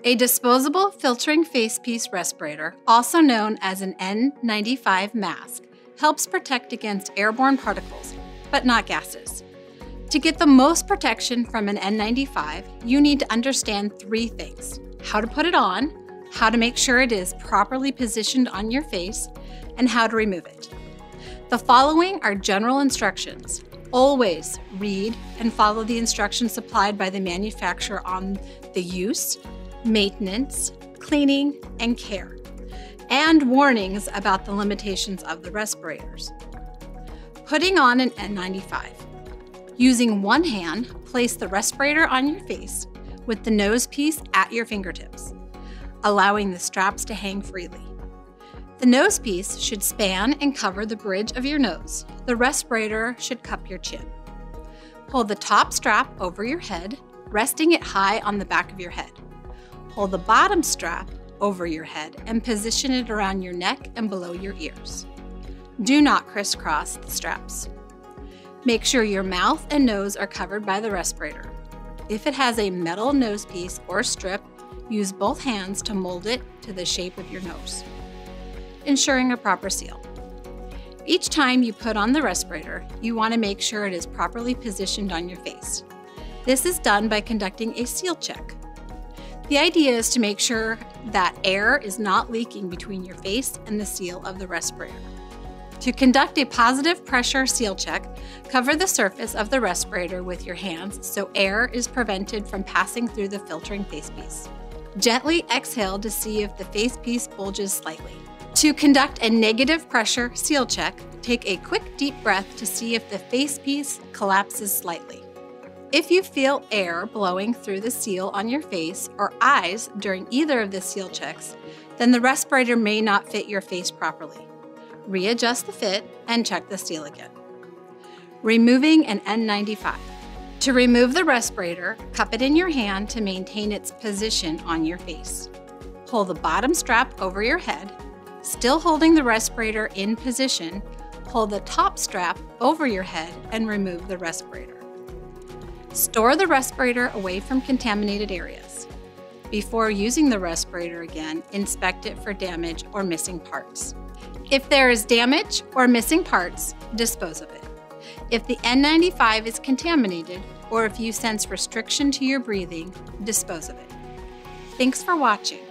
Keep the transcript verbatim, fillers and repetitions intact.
A disposable filtering facepiece respirator, also known as an N ninety-five mask, helps protect against airborne particles, but not gases. To get the most protection from an N ninety-five, you need to understand three things: how to put it on, how to make sure it is properly positioned on your face, and how to remove it. The following are general instructions. Always read and follow the instructions supplied by the manufacturer on the use, maintenance, cleaning, and care, and warnings about the limitations of the respirators. Putting on an N ninety-five. Using one hand, place the respirator on your face with the nose piece at your fingertips, allowing the straps to hang freely. The nose piece should span and cover the bridge of your nose. The respirator should cup your chin. Pull the top strap over your head, resting it high on the back of your head. Pull the bottom strap over your head and position it around your neck and below your ears. Do not crisscross the straps. Make sure your mouth and nose are covered by the respirator. If it has a metal nose piece or strip, use both hands to mold it to the shape of your nose, ensuring a proper seal. Each time you put on the respirator, you want to make sure it is properly positioned on your face. This is done by conducting a seal check. The idea is to make sure that air is not leaking between your face and the seal of the respirator. To conduct a positive pressure seal check, cover the surface of the respirator with your hands so air is prevented from passing through the filtering facepiece. Gently exhale to see if the facepiece bulges slightly. To conduct a negative pressure seal check, take a quick deep breath to see if the facepiece collapses slightly. If you feel air blowing through the seal on your face or eyes during either of the seal checks, then the respirator may not fit your face properly. Readjust the fit and check the seal again. Removing an N ninety-five. To remove the respirator, cup it in your hand to maintain its position on your face. Pull the bottom strap over your head. Still holding the respirator in position, pull the top strap over your head and remove the respirator. Store the respirator away from contaminated areas. Before using the respirator again, inspect it for damage or missing parts. If there is damage or missing parts, dispose of it. If the N ninety-five is contaminated, or if you sense restriction to your breathing, dispose of it. Thanks for watching.